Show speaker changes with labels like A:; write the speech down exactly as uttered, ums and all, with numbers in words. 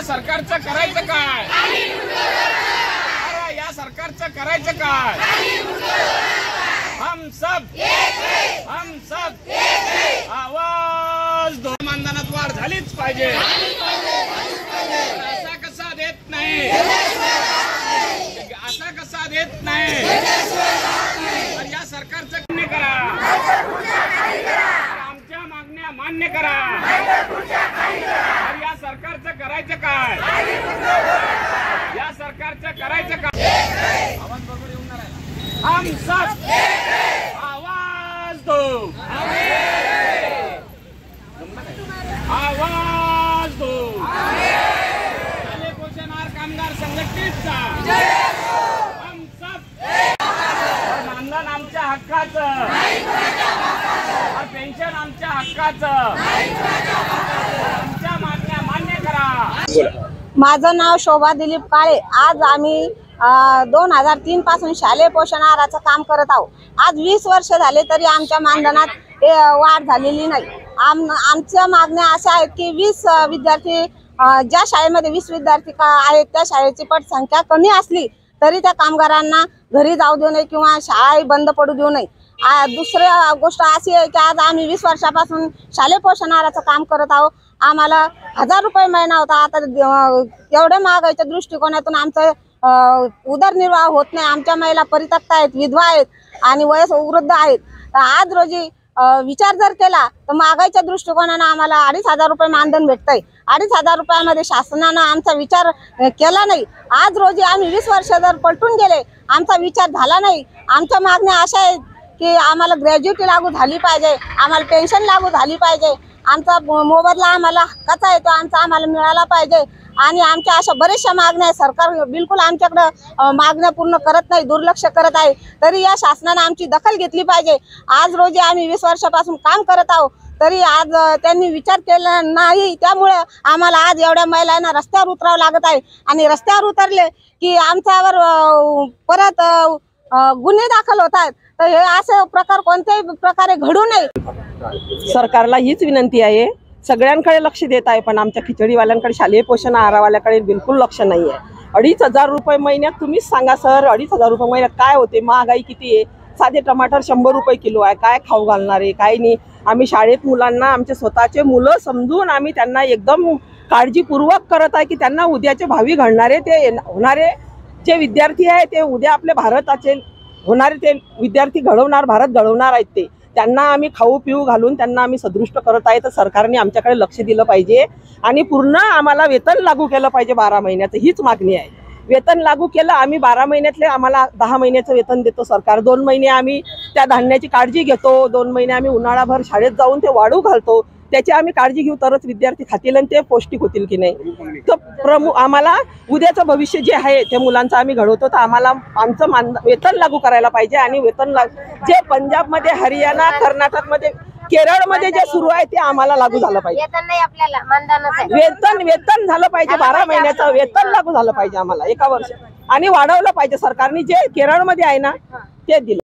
A: सरकारचं करायचं काय? अरे या सरकारचं करायचं काय? हम सब हम सब आवाज दो. मानधनात वाढ झालीच पाहिजे. असा कसा देत नाही, असा कसा देत नाही. तर या सरकारचं मान्य करा, आमच्या मागण्या मान्य करा. तर या सरकारचं करायचं काय? या सरकारचं करायचं काय? आवाज बरोबर येऊन राहिला. हम सब आवाज दो, आवाज दो. पोषणार कामगार संघटनेचा हम सब. मानधन आमच्या हक्काचं, पेन्शन आमच्या हक्काचं. आमच्या मागण्या मान्य करा.
B: माझं नाव शोभा दिलीप काळे. आज आम्ही दोन हजार तीन पासून शालेय पोषण आहाराचं काम करत आहोत. आज वीस वर्ष झाले तरी आमच्या मानधनात वाढ झालेली नाही. आम आमच्या मागण्या अशा आहेत की वीस विद्यार्थी ज्या शाळेमध्ये वीस विद्यार्थी का आहेत त्या शाळेची पटसंख्या कमी असली तरी त्या कामगारांना घरी जाऊ देऊ नये किंवा शाळा बंद पडू देऊ नये. दुसरी गोष्ट अशी आहे की आज आम्ही वीस वर्षापासून शालेय पोषण आहाराचं काम करत आहोत. आम्हाला हजार रुपये महिना होता. आता एवढ्या महागाईच्या दृष्टिकोनातून आमचं उदरनिर्वाह होत नाही. आमच्या महिला परित्यक्त आहेत, विधवा आहेत आणि वयस वृद्ध आहेत. आज रोजी विचार जर केला तर महागाईच्या दृष्टिकोनाने आम्हाला अडीच हजार रुपये मानधन भेटतंय. अडीच हजार रुपयामध्ये शासनानं आमचा विचार केला नाही. आज रोजी आम्ही वीस वर्ष जर पलटून गेले, आमचा विचार झाला नाही. आमच्या मागण्या अशा आहेत की आम्हाला ग्रॅज्युएटी लागू झाली पाहिजे, आम्हाला पेन्शन लागू झाली पाहिजे, आमचा मोबदला आम्हाला हक्काचा येतो आमचा आम्हाला मिळाला पाहिजे. आणि आमच्या अशा बऱ्याचशा मागण्या आहे. सरकार बिलकुल आमच्याकडं मागण्या पूर्ण करत नाही, दुर्लक्ष करत आहे. तरी या शासनाने आमची दखल घेतली पाहिजे. आज रोजी आम्ही वीस वर्षापासून काम करत आहोत तरी आज त्यांनी विचार केला नाही. त्यामुळे आम्हाला आज एवढ्या महिलांना रस्त्यावर उतरावं लागत आहे. आणि रस्त्यावर उतरले की आमच्यावर परत गुन्हे दाखल होतात. तर हे असे प्रकार कोणत्याही प्रकारे घडू नये.
C: सरकारला हीच विनंती आहे, सगळ्यांकडे लक्ष देत आहे पण आमच्या खिचडीवाल्यांकडे, शालेय पोषण आहारवाल्याकडे बिलकुल लक्ष नाही आहे. अडीच हजार रुपये महिन्यात तुम्हीच सांगा सर, अडीच हजार रुपये महिन्यात काय होते? महागाई किती आहे? साधे टमाटर शंभर रुपये किलो आहे. काय खाऊ घालणार आहे? काय नाही. आम्ही शाळेत मुलांना, आमचे स्वतःचे मुलं समजून आम्ही त्यांना एकदम काळजीपूर्वक करत आहे की त्यांना उद्याचे भावी घडणारे ते होणारे जे विद्यार्थी आहे ते उद्या आपल्या भारताचे होणारे ते विद्यार्थी घडवणार, भारत घडवणार आहेत. ते त्यांना आम्ही खाऊ पिऊ घालून त्यांना आम्ही सदृष्ट करत आहे. तर सरकारने आमच्याकडे लक्ष दिलं पाहिजे आणि पूर्ण आम्हाला वेतन लागू केलं पाहिजे बारा महिन्याचं. हीच मागणी आहे. वेतन लागू केलं, आम्ही बारा महिन्यातले आम्हाला दहा महिन्याचं वेतन देतो सरकार. दोन महिने आम्ही त्या धान्याची काळजी घेतो, दोन महिने आम्ही उन्हाळाभर शाळेत जाऊन ते वाढू घालतो. त्याची आम्ही काळजी घेऊ तरच विद्यार्थी खातील आणि ते पौष्टिक होतील की नाही. तर प्रमुख आम्हाला उद्याचं भविष्य जे आहे ते मुलांचं आम्ही घडवतो. तर आम्हाला आमचं मान वेतन लागू करायला पाहिजे. आणि वेतन लाग जे पंजाबमध्ये, हरियाणा, कर्नाटकमध्ये, केरळमध्ये जे सुरू आहे ते आम्हाला लागू झालं पाहिजे. वेतन वेतन झालं पाहिजे. बारा महिन्याचं वेतन लागू झालं पाहिजे आम्हाला एका वर्ष. आणि वाढवलं पाहिजे सरकारने. जे केरळमध्ये आहे ना ते दिलं.